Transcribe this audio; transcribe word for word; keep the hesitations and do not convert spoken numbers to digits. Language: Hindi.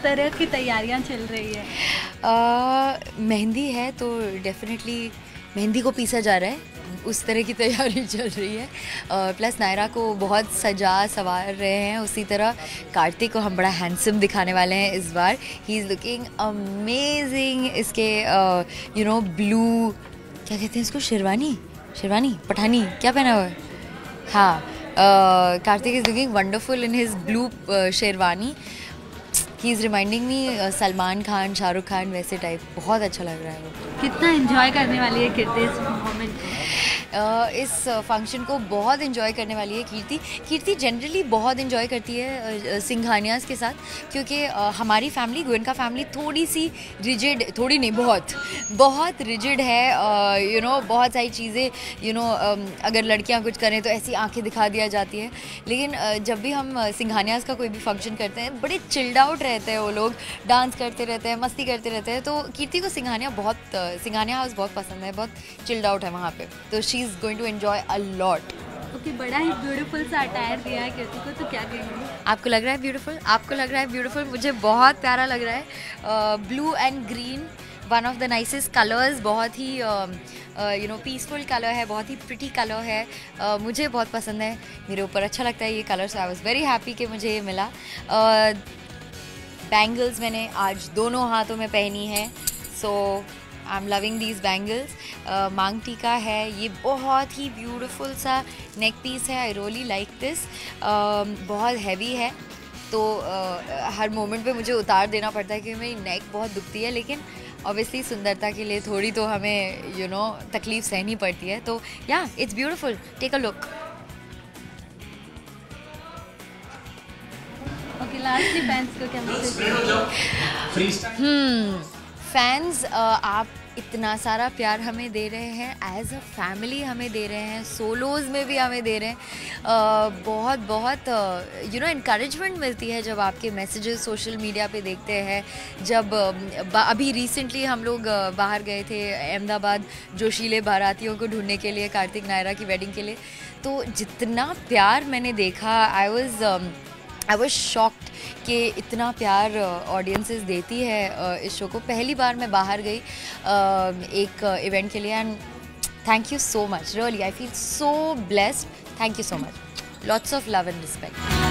तरह की तैयारियां चल रही है? uh, मेहंदी है तो डेफिनेटली मेहंदी को पीसा जा रहा है, उस तरह की तैयारी चल रही है। प्लस uh, नायरा को बहुत सजा सवार रहे हैं, उसी तरह कार्तिक को हम बड़ा हैंडसम दिखाने वाले हैं इस बार। He is looking amazing. इसके यू नो ब्लू, क्या कहते हैं इसको, शेरवानी शेरवानी पठानी क्या पहना हुआ है? हाँ, Kartik is looking wonderful in his blue sherwani. He is reminding me Salman Khan, Shahrukh Khan, वैसे टाइप। बहुत अच्छा लग रहा है वो। कितना एंजॉय करने वाली है कीर्ति इस मोमेंट को? Uh, इस फंक्शन को बहुत इन्जॉय करने वाली है कीर्ति। कीर्ति जनरली बहुत इन्जॉय करती है सिंघानियाज़ के साथ, क्योंकि uh, हमारी फैमिली, गोयनका फैमिली थोड़ी सी रिजिड, थोड़ी नहीं बहुत बहुत रिजिड है। You uh, know you know, बहुत सारी चीज़ें, यू नो अगर लड़कियां कुछ करें तो ऐसी आंखें दिखा दिया जाती है। लेकिन uh, जब भी हम सिंघानियाज़ का कोई भी फंक्शन करते हैं, बड़े चिल्ड आउट रहते हैं वो लोग, डांस करते रहते हैं, मस्ती करते रहते हैं। तो कीर्ति को सिंघानिया बहुत uh, सिंघानिया हाउस बहुत पसंद है, बहुत चिल्ड आउट है वहाँ पे, तो she is going to enjoy a lot. Okay, बड़ा ही ब्यूटीफुल सा अटायर दिया है कीर्ति को, तो क्या कहेंगे? आपको लग रहा है ब्यूटीफुल? आपको लग रहा है ब्यूटीफुल? मुझे बहुत प्यारा लग रहा है। Blue and green, one of the nicest colours, बहुत ही यू नो पीसफुल कलर है, बहुत ही प्रिटी कलर है। uh, मुझे बहुत पसंद है, मेरे ऊपर अच्छा लगता है ये colour, so I was very happy कि मुझे ये मिला। बैंगल्स uh, मैंने आज दोनों हाथों में पहनी है, so I am loving these bangles. Maang tikka है, ये बहुत ही ब्यूटीफुल सा नेक पीस है, आई रियली लाइक दिस। बहुत हैवी है, तो uh, हर मोमेंट पे मुझे उतार देना पड़ता है क्योंकि मेरी नेक बहुत दुखती है, लेकिन ऑब्वियसली सुंदरता के लिए थोड़ी तो हमें यू नो तकलीफ सहनी पड़ती है। तो या it's beautiful, take a look. Okay, lastly fans को क्या मैसेज? हम्म फैंस, आप इतना सारा प्यार हमें दे रहे हैं, एज अ फैमिली हमें दे रहे हैं, सोलोज़ में भी हमें दे रहे हैं। uh, बहुत बहुत यू नो इनकरेजमेंट मिलती है जब आपके मैसेजेस सोशल मीडिया पे देखते हैं। जब uh, अभी रिसेंटली हम लोग uh, बाहर गए थे अहमदाबाद जोशीले बारातियों को ढूंढने के लिए, कार्तिक नायरा की वेडिंग के लिए, तो जितना प्यार मैंने देखा, I was I was shocked कि इतना प्यार ऑडियंसेस देती है इस शो को। पहली बार मैं बाहर गई एक इवेंट के लिए, and thank you so much, really I feel so blessed. Thank you so much, lots of love and respect.